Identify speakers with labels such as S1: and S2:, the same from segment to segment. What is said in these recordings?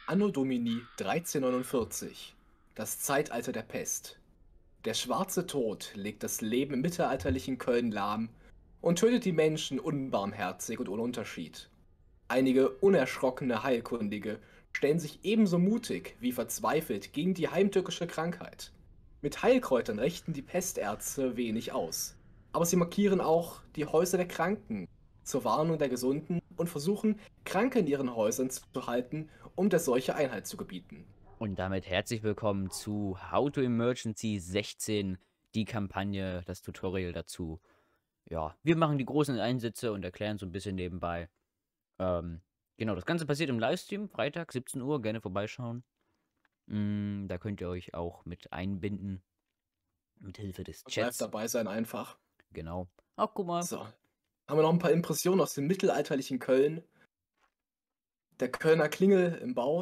S1: Anno Domini 1349. Das Zeitalter der Pest. Der schwarze Tod legt das Leben im mittelalterlichen Köln lahm und tötet die Menschen unbarmherzig und ohne Unterschied. Einige unerschrockene Heilkundige stellen sich ebenso mutig wie verzweifelt gegen die heimtückische Krankheit. Mit Heilkräutern richten die Pestärzte wenig aus, aber sie markieren auch die Häuser der Kranken zur Warnung der Gesunden und versuchen, Kranke in ihren Häusern zu halten, um der Seuche Einhalt zu gebieten.
S2: Und damit herzlich willkommen zu How to Emergency 16, die Kampagne, das Tutorial dazu. Ja, wir machen die großen Einsätze und erklären so ein bisschen nebenbei. Genau, das Ganze passiert im Livestream, Freitag, 17 Uhr, gerne vorbeischauen. Da könnt ihr euch auch mit einbinden, mit Hilfe des
S1: Und live
S2: Chats.
S1: dabei sein einfach.
S2: Genau. Ach, guck mal.
S1: So. Haben wir noch ein paar Impressionen aus dem mittelalterlichen Köln. Der Kölner Klingel im Bau.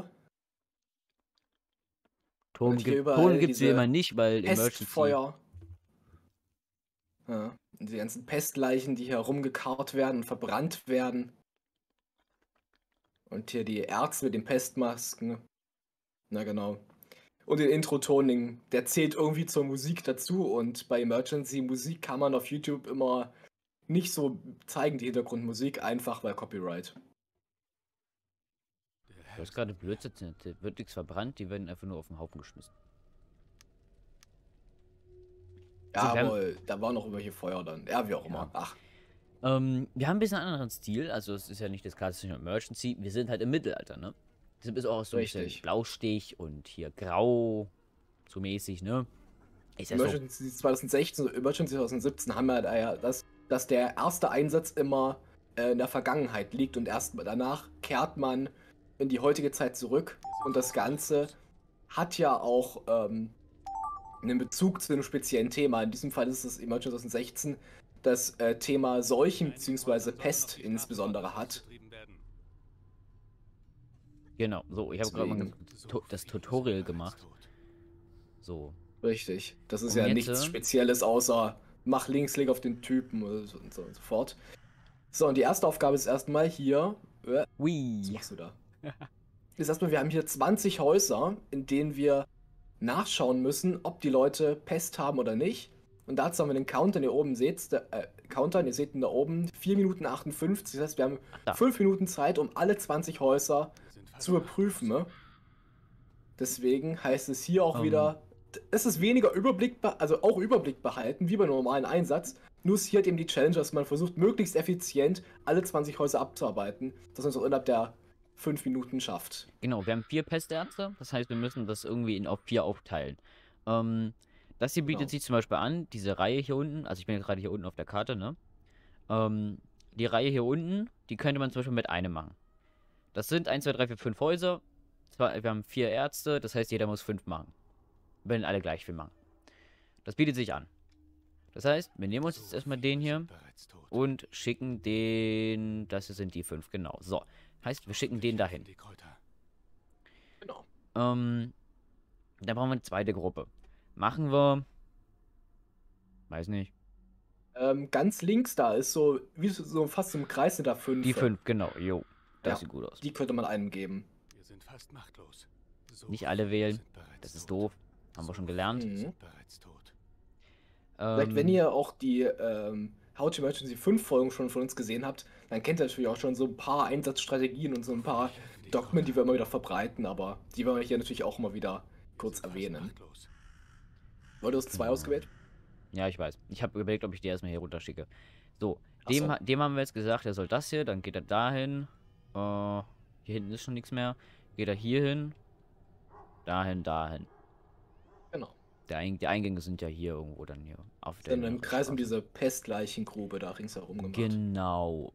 S2: Ton
S1: hier
S2: gibt
S1: überall
S2: es wie
S1: diese
S2: immer nicht, weil Emergency.
S1: Pestfeuer. Ja, und die ganzen Pestleichen, die hier rumgekarrt werden und verbrannt werden. Und hier die Ärzte mit den Pestmasken. Na genau. Und den Intro-Toning, der zählt irgendwie zur Musik dazu. Und bei Emergency Musik kann man auf YouTube immer nicht so zeigen, die Hintergrundmusik, einfach weil Copyright.
S2: Du hast gerade Blödsinn, da wird nichts verbrannt, die werden einfach nur auf den Haufen geschmissen.
S1: Ja,
S2: So,
S1: aber da war noch irgendwelche Feuer dann. Ja, wie auch immer. Ach.
S2: Wir haben ein bisschen einen anderen Stil, also es ist ja nicht das klassische Emergency, wir sind halt im Mittelalter, ne? Deshalb ist auch so ein bisschen Blaustich und hier grau, so mäßig, ne? Ist ja
S1: Emergency 2016 und Emergency 2017 haben wir ja dass der erste Einsatz immer in der Vergangenheit liegt und erst danach kehrt man in die heutige Zeit zurück. Und das Ganze hat ja auch einen Bezug zu einem speziellen Thema. In diesem Fall ist es Emergency 2016, das Thema Seuchen bzw. Pest insbesondere hat.
S2: Genau, so, ich habe gerade mal das Tutorial gemacht. So.
S1: Richtig. Das ist ja nichts Spezielles, außer mach Linksklick auf den Typen und so fort. So, und die erste Aufgabe ist erstmal hier. Was machst du da? Ist erstmal, wir haben hier 20 Häuser, in denen wir nachschauen müssen, ob die Leute Pest haben oder nicht. Und dazu haben wir den Counter, den ihr oben seht. Ihr seht ihn da oben, 4 Minuten 58. Das heißt, wir haben 5 Minuten Zeit, um alle 20 Häuser zu überprüfen. Ne? Deswegen heißt es hier auch wieder, es ist weniger Überblick, also auch Überblick behalten, wie beim normalen Einsatz. Nur ist hier halt eben die Challenge, dass man versucht, möglichst effizient alle 20 Häuser abzuarbeiten, dass man es auch innerhalb der 5 Minuten schafft.
S2: Genau, wir haben 4 Pestärzte, das heißt, wir müssen das irgendwie auf 4 aufteilen. Das hier bietet sich zum Beispiel an, diese Reihe hier unten, also ich bin jetzt gerade hier unten auf der Karte, ne? Die Reihe hier unten, die könnte man zum Beispiel mit einem machen. Das sind 1, 2, 3, 4, 5 Häuser. Wir haben 4 Ärzte, das heißt, jeder muss 5 machen. Wenn alle gleich viel machen. Das bietet sich an. Das heißt, wir nehmen uns jetzt erstmal den hier und schicken den. Das sind die 5, genau. So. Heißt, wir schicken den dahin.
S1: Genau.
S2: Dann brauchen wir eine zweite Gruppe. Machen wir. Weiß nicht.
S1: Ganz links da ist so, wie so fast im Kreis sind da 5.
S2: Die 5, genau. Jo. Das sieht gut aus.
S1: Die könnte man einem geben.
S3: Wir sind fast machtlos.
S2: Nicht alle wählen. Das ist doof. Haben wir schon gelernt.
S1: Vielleicht, wenn ihr auch die How to Emergency 5 Folgen schon von uns gesehen habt, dann kennt ihr natürlich auch schon so ein paar Einsatzstrategien und so ein paar Dogmen, die wir immer wieder verbreiten, aber die wollen wir hier natürlich auch immer wieder kurz erwähnen. Du hast 2 ausgewählt?
S2: Ja, ich weiß. Ich habe überlegt, ob ich die erstmal hier runterschicke. So, dem haben wir jetzt gesagt, er soll das hier, dann geht er dahin. Hier hinten ist schon nichts mehr. Geht er hier hin. Dahin.
S1: Genau.
S2: Die Eingänge sind ja hier irgendwo dann hier. Auf der
S1: dann im Kreis um diese Pestleichengrube da ringsherum gemacht.
S2: Genau.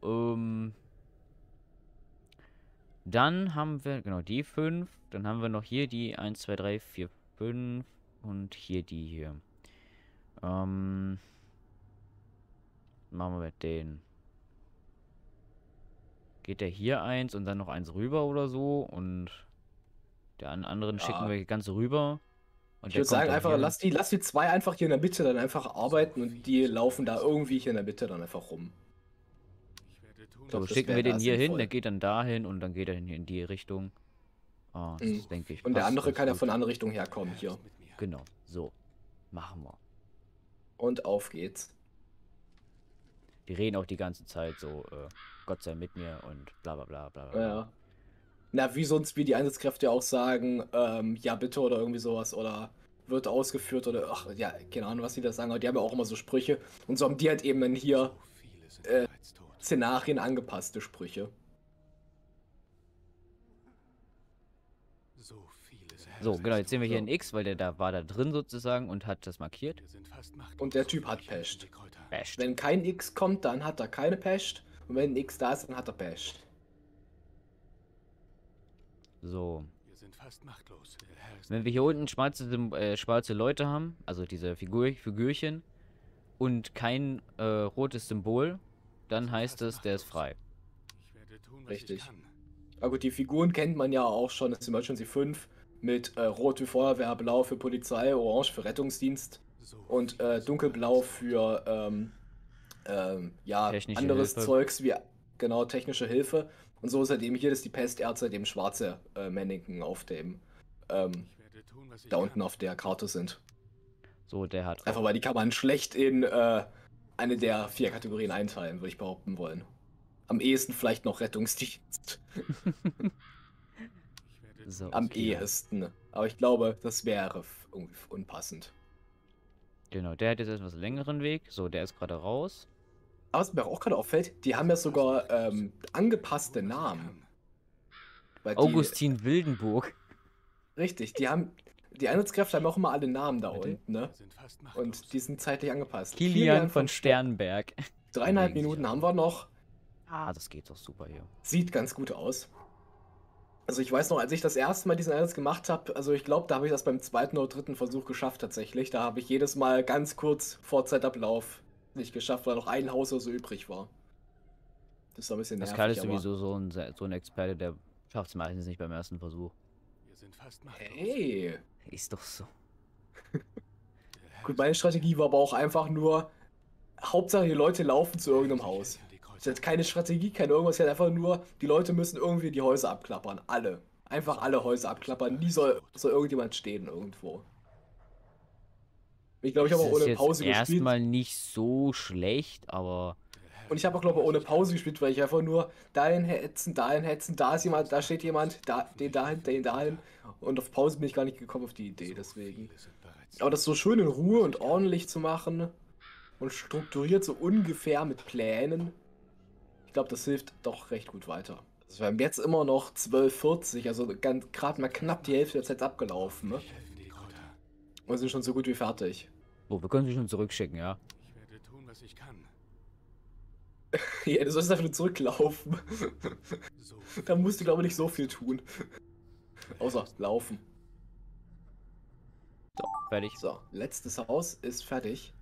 S2: Dann haben wir, genau, die 5. Dann haben wir noch hier die 1, 2, 3, 4, 5. Und hier die hier. Machen wir mit den. Geht der hier 1 und dann noch 1 rüber oder so? Und der anderen schicken wir ganz rüber. Und
S1: ich würde sagen, einfach lass die 2 einfach hier in der Mitte dann einfach arbeiten und die laufen da irgendwie hier in der Mitte dann einfach rum.
S2: So, schicken wir den hier hin, der geht dann dahin und dann geht er hier in die Richtung. Oh, das denke ich.
S1: Und der andere kann ja von einer anderen Richtung herkommen hier.
S2: Genau, so. Machen wir.
S1: Und auf geht's.
S2: Die reden auch die ganze Zeit so, Gott sei mit mir und bla bla bla bla bla.
S1: Ja. Na, wie sonst, wie die Einsatzkräfte auch sagen, ja bitte oder irgendwie sowas oder wird ausgeführt oder, ach ja, keine Ahnung, was die da sagen, aber die haben ja auch immer so Sprüche. Und so haben die halt eben dann hier Szenarien angepasste Sprüche.
S2: So, genau, jetzt sehen wir hier ein X, weil der war da drin sozusagen und hat das markiert.
S1: Und der Typ hat Pest.
S2: Pest.
S1: Wenn kein X kommt, dann hat er keine Pest. Und wenn ein X da ist, dann hat er Pest.
S2: So. Wenn wir hier unten schwarze Leute haben, also diese Figürchen, und kein rotes Symbol, dann heißt es, der ist frei.
S1: Richtig. Aber gut, die Figuren kennt man ja auch schon. Das ist Emergency 5 mit Rot für Feuerwehr, Blau für Polizei, Orange für Rettungsdienst und Dunkelblau für ja,
S2: Technische
S1: anderes
S2: Hilfe.
S1: Zeugs wie genau technische Hilfe. Und so ist halt eben hier, dass die Pestärzte dem schwarze Mannequin auf dem da unten auf der Karte sind.
S2: So, der hat.
S1: Einfach weil die kann man schlecht in eine der 4 Kategorien einteilen, würde ich behaupten wollen. Am ehesten vielleicht noch Rettungsdienst.
S2: So,
S1: Am
S2: okay.
S1: ehesten. Aber ich glaube, das wäre irgendwie unpassend.
S2: Genau, der hat jetzt etwas längeren Weg. So, der ist gerade raus.
S1: Aber was mir auch gerade auffällt, die haben ja sogar angepasste Namen. Weil
S2: Augustin Wildenburg.
S1: Richtig, die Einsatzkräfte haben auch immer alle Namen da unten, ne? Und die sind zeitlich angepasst.
S2: Kilian von Sternberg.
S1: 3,5 Minuten haben wir noch.
S2: Ah, das geht doch super hier.
S1: Sieht ganz gut aus. Also ich weiß noch, als ich das erste Mal diesen Einsatz gemacht habe, also ich glaube, da habe ich das beim 2. oder 3. Versuch geschafft tatsächlich. Da habe ich jedes Mal ganz kurz vor Zeitablauf nicht geschafft, weil noch ein Haus oder so übrig war. Das war ein bisschen nervig.
S2: Pascal ist sowieso so ein Experte, der schafft es meistens nicht beim ersten Versuch.
S1: Hey!
S2: Ist doch so.
S1: Gut, meine Strategie war aber auch einfach nur, Hauptsache die Leute laufen zu irgendeinem Haus. Ich hatte keine Strategie, kein irgendwas, ich hatte einfach nur, die Leute müssen irgendwie die Häuser abklappern. Alle. Einfach alle Häuser abklappern. Nie soll irgendjemand stehen irgendwo. Ich glaube, ich habe auch ohne Pause gespielt.
S2: Erstmal nicht so schlecht, aber.
S1: Und ich habe auch, glaube ich, ohne Pause gespielt, weil ich einfach nur dahin hetzen, da ist jemand, da steht jemand, den dahin. Und auf Pause bin ich gar nicht gekommen auf die Idee, deswegen. Aber das so schön in Ruhe und ordentlich zu machen und strukturiert so ungefähr mit Plänen, ich glaube, das hilft doch recht gut weiter. Also wir haben jetzt immer noch 12:40, also gerade mal knapp die Hälfte der Zeit abgelaufen, ne? Und sind schon so gut wie fertig.
S2: Oh, wir können sie schon zurückschicken, ja.
S3: Ich werde tun, was ich kann.
S1: Ja, du sollst einfach nur zurücklaufen. Da musst du, glaube ich, nicht so viel tun. Außer laufen.
S2: So, fertig.
S1: So, letztes Haus ist fertig.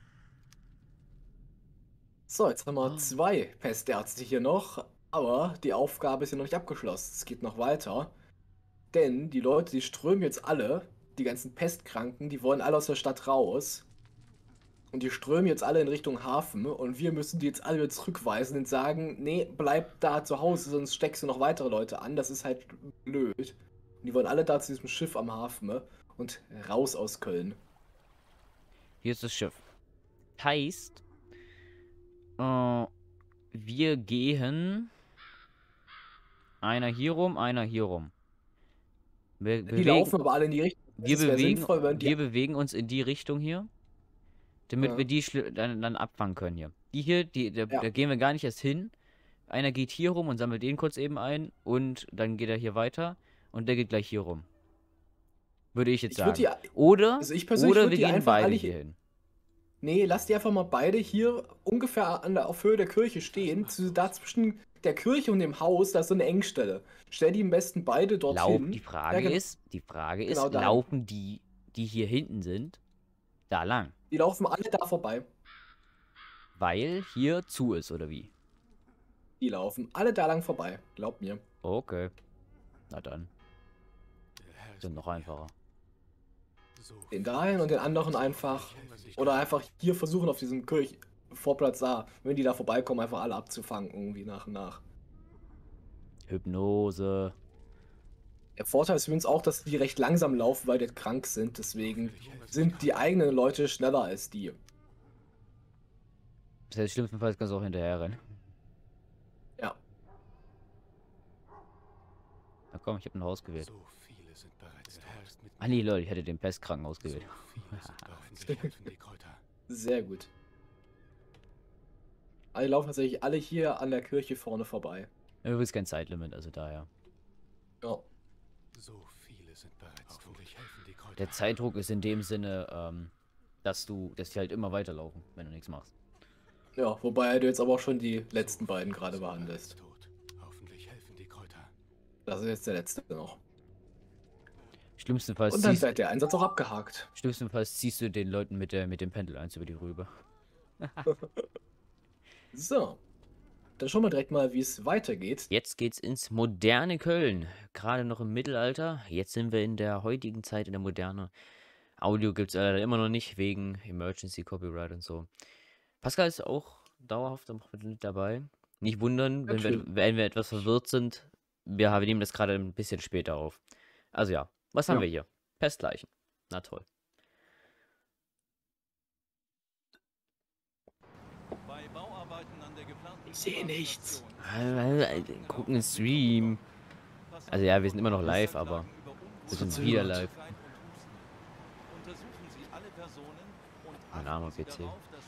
S1: So, jetzt haben wir 2 Pestärzte hier noch, aber die Aufgabe ist ja noch nicht abgeschlossen. Es geht noch weiter. Denn die Leute, die strömen jetzt alle, die ganzen Pestkranken, die wollen alle aus der Stadt raus. Und die strömen jetzt alle in Richtung Hafen und wir müssen die jetzt alle wieder zurückweisen und sagen, nee, bleib da zu Hause, sonst steckst du noch weitere Leute an. Das ist halt blöd. Und die wollen alle da zu diesem Schiff am Hafen und raus aus Köln.
S2: Hier ist das Schiff. Heißt, wir gehen einer hier rum, einer hier rum.
S1: Die laufen aber alle in die Richtung.
S2: Wir bewegen uns in die Richtung hier, damit wir die dann abfangen können hier. Die hier, da gehen wir gar nicht erst hin. Einer geht hier rum und sammelt den kurz eben ein und dann geht er hier weiter und der geht gleich hier rum. Würde ich jetzt sagen. Oder wir gehen beide hier hin.
S1: Nee, lass die einfach mal beide hier ungefähr auf Höhe der Kirche stehen. Da zwischen der Kirche und dem Haus, da ist so eine Engstelle. Stell die am besten beide dorthin.
S2: Die Frage ist, laufen die hier hinten sind, da lang?
S1: Die laufen alle da vorbei.
S2: Weil hier zu ist, oder wie?
S1: Die laufen alle da lang vorbei, glaub mir.
S2: Okay. Na dann. Sind noch einfacher.
S1: Den dahin und den anderen einfach. Oder einfach hier versuchen auf diesem Vorplatz da, wenn die da vorbeikommen, einfach alle abzufangen, irgendwie nach und nach.
S2: Hypnose.
S1: Der Vorteil ist übrigens auch, dass die recht langsam laufen, weil die krank sind. Deswegen sind die eigenen Leute schneller als die.
S2: Das heißt, schlimmstenfalls kannst du auch hinterher rennen.
S1: Ja.
S2: Na komm, ich habe ein Haus gewählt.
S3: So viele sind bereits tot.
S2: Ah nee, Leute, ich hätte den Pestkranken ausgewählt.
S1: Sehr gut. Alle laufen tatsächlich alle hier an der Kirche vorne vorbei.
S2: Übrigens kein Zeitlimit, also daher.
S1: Ja.
S3: So viele sind bereits tot. Helfen die Kräuter.
S2: Der Zeitdruck ist in dem Sinne, dass die halt immer weiterlaufen, wenn du nichts machst.
S1: Ja, wobei du jetzt aber auch schon die letzten beiden gerade behandelst.
S3: Hoffentlich helfen die Kräuter.
S1: Das ist jetzt der letzte noch.
S2: Schlimmstenfalls
S1: Und dann wird der Einsatz auch abgehakt.
S2: Schlimmstenfalls ziehst du den Leuten mit dem Pendel eins über die Rübe.
S1: So. Dann schauen wir direkt mal, wie es weitergeht.
S2: Jetzt geht's ins moderne Köln. Gerade noch im Mittelalter. Jetzt sind wir in der heutigen Zeit, in der Moderne. Audio gibt's leider immer noch nicht, wegen Emergency Copyright und so. Pascal ist auch dauerhaft mit dabei. Nicht wundern, wenn wir etwas verwirrt sind. Wir nehmen das gerade ein bisschen später auf. Also ja, was haben wir hier? Pestleichen. Na toll.
S1: Ich sehe nichts.
S2: Gucken den Stream. Also ja, wir sind immer noch live, aber wir sind wieder live. Mein armer PC.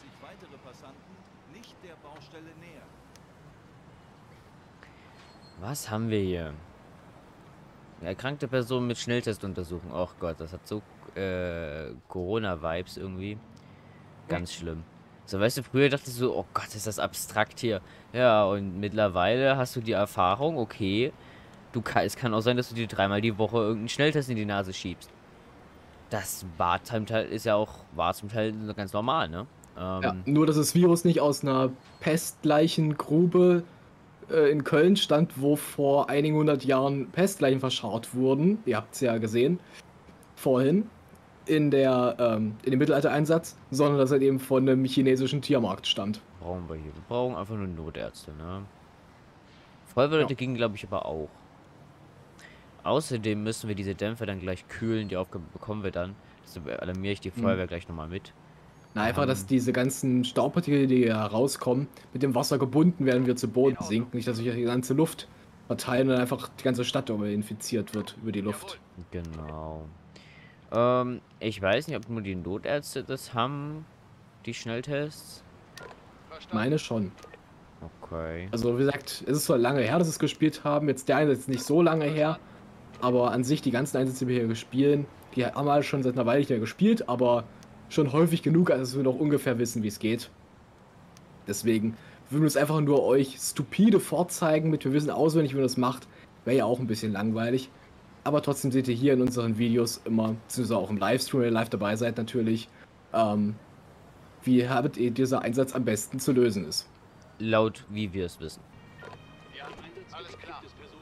S2: Was haben wir hier? Erkrankte Person mit Schnelltestuntersuchung. Oh Gott, das hat so Corona-Vibes irgendwie. Ganz schlimm. So, weißt du, früher dachte ich so, oh Gott, ist das abstrakt hier. Ja, und mittlerweile hast du die Erfahrung, okay, es kann auch sein, dass du dir 3-mal die Woche irgendeinen Schnelltest in die Nase schiebst. Das war zum Teil ganz normal, ne?
S1: Ja, nur, dass das Virus nicht aus einer Pestleichengrube in Köln stammt, wo vor einigen 100 Jahren Pestleichen verscharrt wurden. Ihr habt es ja gesehen. Vorhin. In dem Mittelalter-Einsatz, sondern dass er eben von einem chinesischen Tiermarkt stammt.
S2: Brauchen wir hier. Wir brauchen einfach nur Notärzte, ne? Feuerwehrleute gingen, glaube ich, aber auch. Außerdem müssen wir diese Dämpfer dann gleich kühlen. Die Aufgabe bekommen wir dann. Deshalb alarmiere ich die Feuerwehr gleich nochmal mit.
S1: Na, einfach, dass diese ganzen Staubpartikel, die hier herauskommen, mit dem Wasser gebunden werden, wir zu Boden sinken. Nicht, dass sich die ganze Luft verteilen und einfach die ganze Stadt infiziert wird über die Luft.
S2: Genau. Ich weiß nicht, ob nur die Notärzte das haben, die Schnelltests.
S1: Meine schon.
S2: Okay.
S1: Also wie gesagt, es ist zwar lange her, dass wir es gespielt haben, jetzt der Einsatz nicht so lange her, aber an sich die ganzen Einsätze, die wir hier gespielt, die haben wir schon seit einer Weile nicht mehr gespielt, aber schon häufig genug, als wir noch ungefähr wissen, wie es geht. Deswegen würden wir es einfach nur euch stupide vorzeigen, mit wir wissen auswendig, wie man das macht, wäre ja auch ein bisschen langweilig. Aber trotzdem seht ihr hier in unseren Videos immer, beziehungsweise auch im Livestream, wenn ihr live dabei seid natürlich, wie habt ihr dieser Einsatz am besten zu lösen ist.
S2: Laut wie wir es wissen.
S4: Ja, alles klar.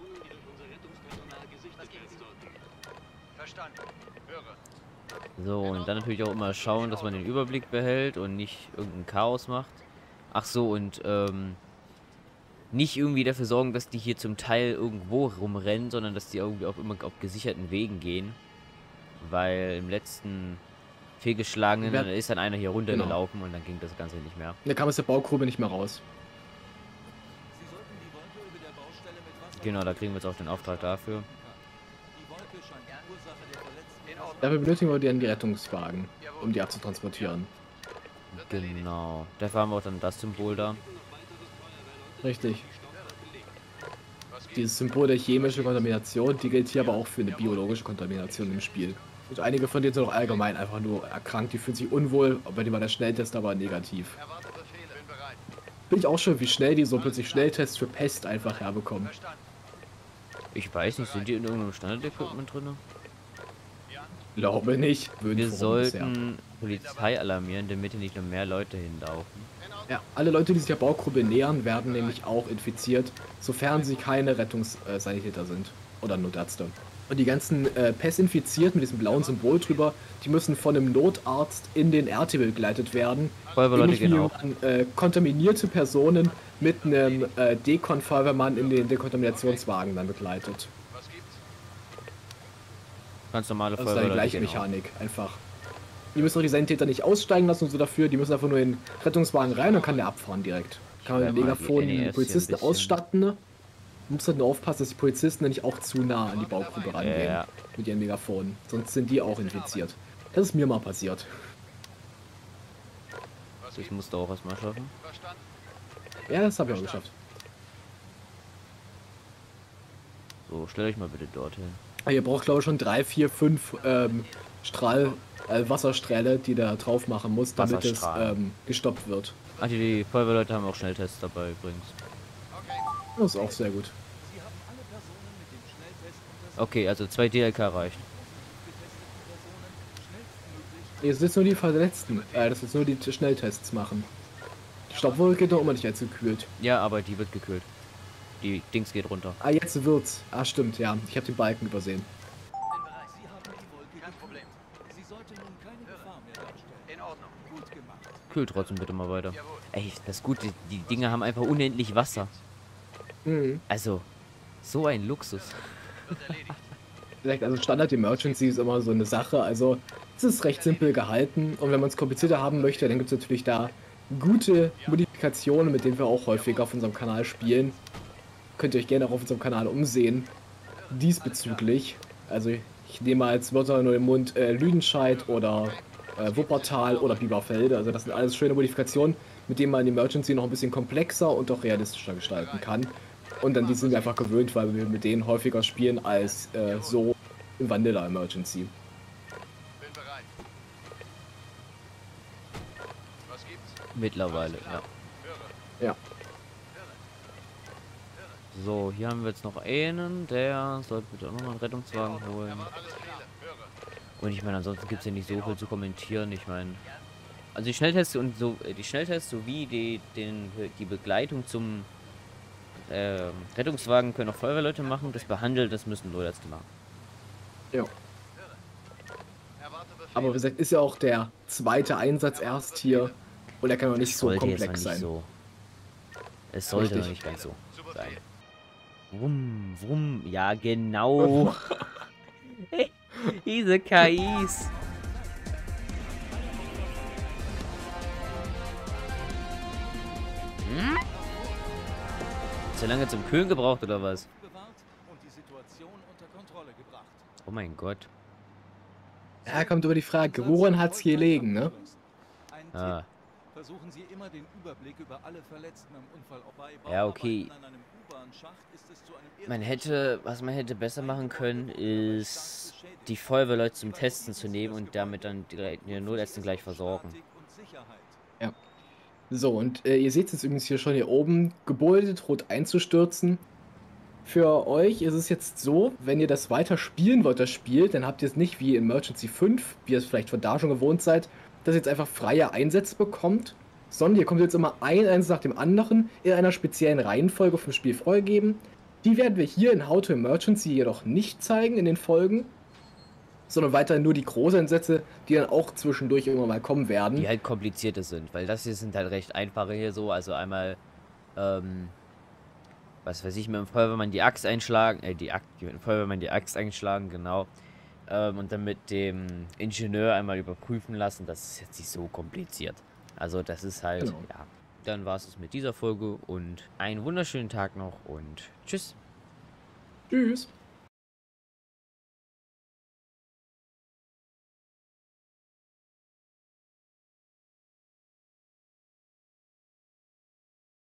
S4: Verstanden. Höre.
S2: So, und dann natürlich auch immer schauen, dass man den Überblick behält und nicht irgendein Chaos macht. Ach so, und nicht irgendwie dafür sorgen, dass die hier zum Teil irgendwo rumrennen, sondern dass die irgendwie auch immer auf gesicherten Wegen gehen. Weil im letzten fehlgeschlagenen ist dann einer hier runtergelaufen und dann ging das Ganze nicht mehr.
S1: Da kam aus der Baugrube nicht mehr raus.
S2: Genau, da kriegen wir jetzt auch den Auftrag dafür.
S1: Dafür benötigen wir dann die Rettungswagen, um die abzutransportieren.
S2: Genau. Dafür haben wir auch dann das Symbol da.
S1: Richtig. Dieses Symbol der chemischen Kontamination, die gilt hier aber auch für eine biologische Kontamination im Spiel. Und einige von denen sind auch allgemein einfach nur erkrankt, die fühlen sich unwohl, bei denen war der Schnelltest aber negativ. Bin ich auch schon, wie schnell die so plötzlich Schnelltests für Pest einfach herbekommen.
S2: Ich weiß nicht, sind die in irgendeinem Standard-Equipment drin?
S1: Glaube nicht.
S2: Wir sollten Polizei alarmieren, damit hier nicht noch mehr Leute hinlaufen.
S1: Ja, alle Leute, die sich der Baugruppe nähern, werden nämlich auch infiziert, sofern sie keine Rettungssanitäter sind oder Notärzte. Und die ganzen Pestinfizierten mit diesem blauen Symbol drüber, die müssen von einem Notarzt in den RT begleitet werden.
S2: Feuerwehrleute gehen auch.
S1: Kontaminierte Personen mit einem Dekon-Feuerwehrmann in den Dekontaminationswagen dann begleitet.
S2: Ganz normale
S1: Das ist die gleiche
S2: genau.
S1: Mechanik, einfach. Die müssen auch die Sanitäter nicht aussteigen lassen und so dafür. Die müssen einfach nur in den Rettungswagen rein und kann der abfahren direkt. Kann man mit Megafon die Polizisten ausstatten, ne? Muss halt nur aufpassen, dass die Polizisten nicht auch zu nah an die Baugruppe rangehen.
S2: Ja.
S1: Mit ihren Megafonen. Sonst sind die auch infiziert. Das ist mir mal passiert.
S2: Ich musste auch erstmal schaffen.
S4: Verstanden.
S1: Ja, das habe ich auch geschafft.
S2: So, stellt euch mal bitte dorthin.
S1: Ihr braucht, glaube ich, schon 3, 4, 5 Wasserstrahle, die da drauf machen muss, damit es gestoppt wird.
S2: Ach, die Feuerwehrleute haben auch Schnelltests dabei übrigens.
S1: Das ist auch sehr gut.
S2: Okay, also 2 DLK reicht.
S1: Jetzt sind nur die Verletzten. Das ist nur die Schnelltests machen. Die Stoppwolke geht doch immer nicht allzu gekühlt.
S2: Ja, aber die wird gekühlt. Die Dings geht runter.
S1: Ah, jetzt wird's. Ah, stimmt, ja. Ich habe den Balken übersehen.
S4: Kein Problem. Sie sollte nun keine Gefahr mehr darstellen. In Ordnung. Gut gemacht.
S2: Kühlt trotzdem bitte mal weiter.
S4: Jawohl.
S2: Ey, das ist gut, die Dinger haben einfach unendlich Wasser.
S1: Mhm.
S2: Also, so ein Luxus.
S4: Wird erledigt.
S1: Vielleicht, also Standard Emergency ist immer so eine Sache. Also, es ist recht simpel gehalten. Und wenn man es komplizierter haben möchte, dann gibt es natürlich da gute Modifikationen, mit denen wir auch häufiger auf unserem Kanal spielen. Könnt ihr euch gerne auch auf unserem Kanal umsehen. Diesbezüglich. Also, ich nehme als Wörter nur den Mund Lüdenscheid oder Wuppertal oder Biberfelde. Also, das sind alles schöne Modifikationen, mit denen man Emergency noch ein bisschen komplexer und auch realistischer gestalten kann. Und dann die sind wir einfach gewöhnt, weil wir mit denen häufiger spielen als so im Vanilla Emergency.
S4: Bin bereit. Was gibt's?
S2: Mittlerweile, ja.
S4: Höre.
S1: Ja.
S2: So, hier haben wir jetzt noch einen, der sollte bitte auch noch mal einen Rettungswagen holen.
S4: Alles klar. Höre.
S2: Und ich meine, ansonsten gibt es ja nicht so viel zu kommentieren. Ich meine, also die Schnelltests und so, die Schnelltests sowie die Begleitung zum Rettungswagen können auch Feuerwehrleute machen. Das behandelt, das müssen Notärzte machen.
S1: Ja.
S4: Erwarte Befehl.
S1: Aber wie gesagt, ist ja auch der zweite Einsatz erst hier. Und er kann auch nicht so
S2: Sollte jetzt noch
S1: komplex
S2: nicht
S1: sein.
S2: so. Es sollte noch
S1: Richtig.
S2: nicht ganz so
S4: Zu
S2: sein.
S4: Befehl.
S2: Wumm, wumm, ja genau. Diese KIs. Zu lange zum Kühlen gebraucht oder was?
S3: bewahrt und die Situation unter Kontrolle gebracht.
S2: Oh mein Gott.
S1: Ja, kommt über die Frage, woran hat's hier gelegen, ne?
S3: Ein
S2: Ah.
S3: Tipp. Versuchen Sie immer den Überblick über alle Verletzten im Unfall. Bei
S2: Ja, okay.
S3: Bauarbeiten an einem U-Bahn-Schacht ist es zu einem
S2: Was man hätte besser machen können, ist die Feuerwehrleute zum Testen zu nehmen und damit dann die Notärzte gleich versorgen.
S1: Ja. So, und ihr seht es übrigens hier schon hier oben, Gebäude droht einzustürzen. Für euch ist es jetzt so, wenn ihr das weiter spielen wollt, das Spiel, dann habt ihr es nicht wie in Emergency 5, wie ihr es vielleicht von da schon gewohnt seid, dass ihr jetzt einfach freie Einsätze bekommt, sondern ihr kommt jetzt immer ein Einsatz nach dem anderen in einer speziellen Reihenfolge vom Spiel vorgegeben. Die werden wir hier in How to Emergency jedoch nicht zeigen in den Folgen, sondern weiterhin nur die Großeinsätze, die dann auch zwischendurch irgendwann mal kommen werden.
S2: Die halt komplizierte sind, weil das hier sind halt recht einfache hier so, also einmal, was weiß ich, mit dem Feuerwehrmann die Axt einschlagen, mit dem Feuerwehrmann die Axt einschlagen, genau, und dann mit dem Ingenieur einmal überprüfen lassen, das ist jetzt nicht so kompliziert. Also das ist halt,
S1: Genau.
S2: ja, dann war es mit dieser Folge und einen wunderschönen Tag noch und tschüss.
S1: Tschüss.